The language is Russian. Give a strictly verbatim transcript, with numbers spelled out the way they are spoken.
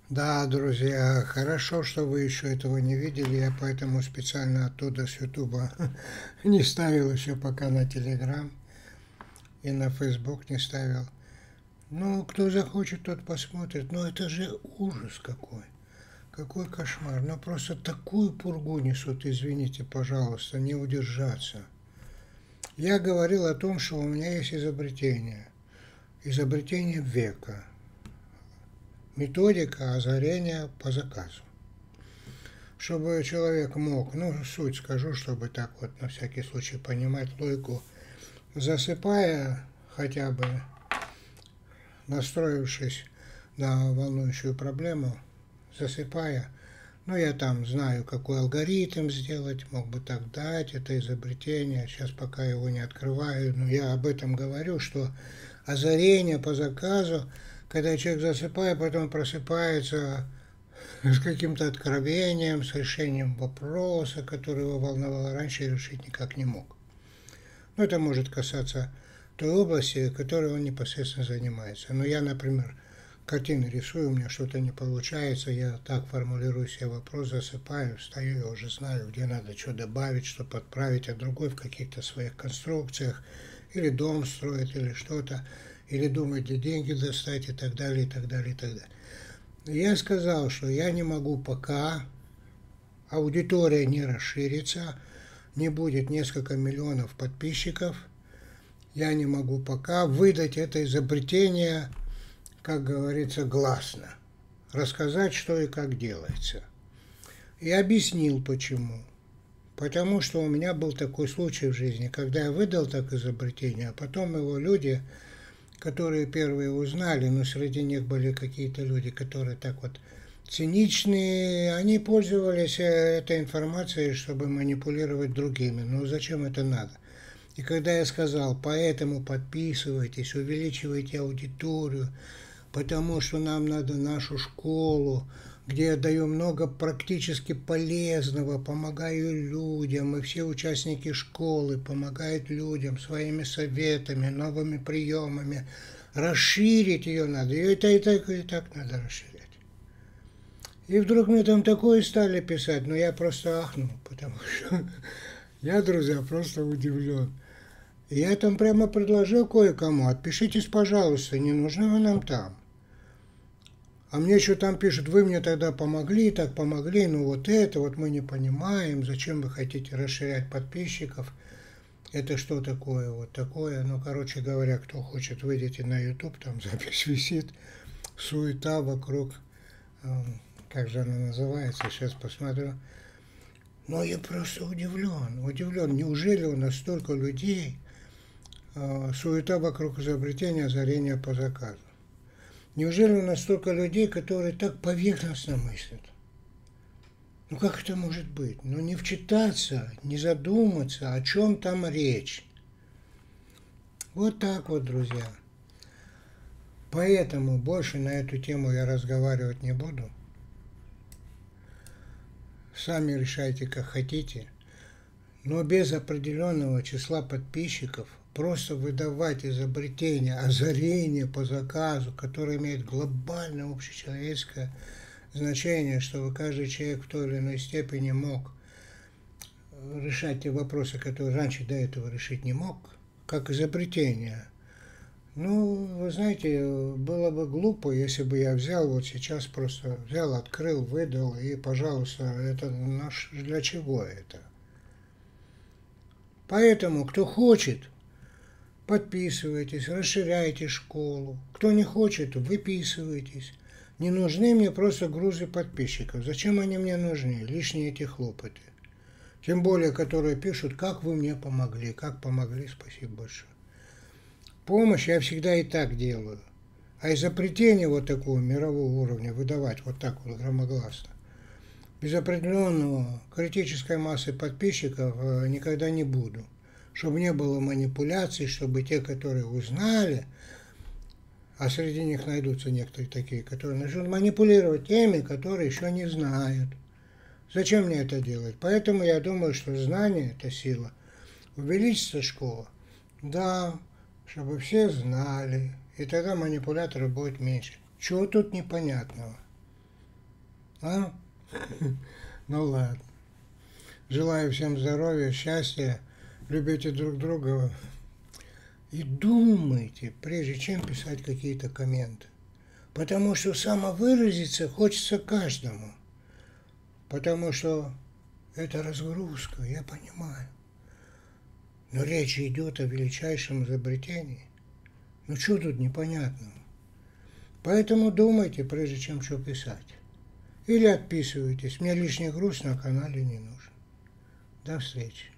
Да, друзья, хорошо, что вы еще этого не видели, я поэтому специально оттуда с Ютуба не ставил еще пока на Телеграм и на Фейсбук не ставил. Ну, кто захочет, тот посмотрит. Но это же ужас какой. Какой кошмар. Ну, просто такую пургу несут, извините, пожалуйста, не удержаться. Я говорил о том, что у меня есть изобретение. Изобретение века. Методика озарения по заказу. Чтобы человек мог, ну, суть скажу, чтобы так вот на всякий случай понимать логику, засыпая хотя бы, настроившись на волнующую проблему, засыпая, ну, я там знаю, какой алгоритм сделать, мог бы так дать, это изобретение, сейчас пока его не открываю, но я об этом говорю, что озарение по заказу, когда человек засыпает, потом просыпается с каким-то откровением, с решением вопроса, который его волновал раньше и решить никак не мог. Но это может касаться той области, которой он непосредственно занимается. Но я, например, картины рисую, у меня что-то не получается, я так формулирую себе вопрос, засыпаю, встаю, я уже знаю, где надо что добавить, что подправить, а другой в каких-то своих конструкциях, или дом строить, или что-то, или думать, где деньги достать, и так далее, и так далее, и так далее. Я сказал, что я не могу пока, аудитория не расширится, не будет несколько миллионов подписчиков, я не могу пока выдать это изобретение, как говорится, гласно, рассказать, что и как делается. И объяснил, почему. Потому что у меня был такой случай в жизни, когда я выдал так изобретение, а потом его люди, которые первые узнали, но среди них были какие-то люди, которые так вот циничные, они пользовались этой информацией, чтобы манипулировать другими. Ну зачем это надо? И когда я сказал, поэтому подписывайтесь, увеличивайте аудиторию, потому что нам надо нашу школу, где я даю много практически полезного, помогаю людям, и все участники школы помогают людям своими советами, новыми приемами. Расширить ее надо, ее и так, и так, и так надо расширять. И вдруг мне там такое стали писать, но я просто ахнул, потому что я, друзья, просто удивлен. Я там прямо предложил кое-кому, отпишитесь, пожалуйста, не нужны вы нам там. А мне еще там пишут, вы мне тогда помогли, так помогли, ну вот это вот мы не понимаем, зачем вы хотите расширять подписчиков, это что такое, вот такое. Ну, короче говоря, кто хочет, выйдите на YouTube, там запись висит, суета вокруг, как же она называется, сейчас посмотрю. Но я просто удивлен, удивлен, неужели у нас столько людей, суета вокруг изобретения озарения по заказу. Неужели у нас столько людей, которые так поверхностно мыслят? Ну как это может быть? Ну не вчитаться, не задуматься, о чем там речь. Вот так вот, друзья. Поэтому больше на эту тему я разговаривать не буду. Сами решайте, как хотите. Но без определенного числа подписчиков просто выдавать изобретение, озарение по заказу, которое имеет глобальное общечеловеческое значение, чтобы каждый человек в той или иной степени мог решать те вопросы, которые раньше до этого решить не мог, как изобретение. Ну, вы знаете, было бы глупо, если бы я взял вот сейчас просто взял, открыл, выдал и, пожалуйста, это наш, для чего это? Поэтому, кто хочет, подписывайтесь, расширяйте школу. Кто не хочет, выписывайтесь. Не нужны мне просто грузы подписчиков. Зачем они мне нужны? Лишние эти хлопоты. Тем более, которые пишут, как вы мне помогли, как помогли, спасибо большое. Помощь я всегда и так делаю. А изобретение вот такого мирового уровня выдавать вот так вот громогласно, без определенного критической массы подписчиков никогда не буду. Чтобы не было манипуляций, чтобы те, которые узнали, а среди них найдутся некоторые такие, которые начнут манипулировать теми, которые еще не знают. Зачем мне это делать? Поэтому я думаю, что знание – это сила. Увеличится школа? Да, чтобы все знали, и тогда манипуляторов будет меньше. Чего тут непонятного? А? Ну ладно. Желаю всем здоровья, счастья, любите друг друга и думайте, прежде чем писать какие-то комменты. Потому что самовыразиться хочется каждому. Потому что это разгрузка, я понимаю. Но речь идет о величайшем изобретении. Ну что тут непонятного? Поэтому думайте, прежде чем что писать. Или отписывайтесь. Мне лишний груз на канале не нужен. До встречи.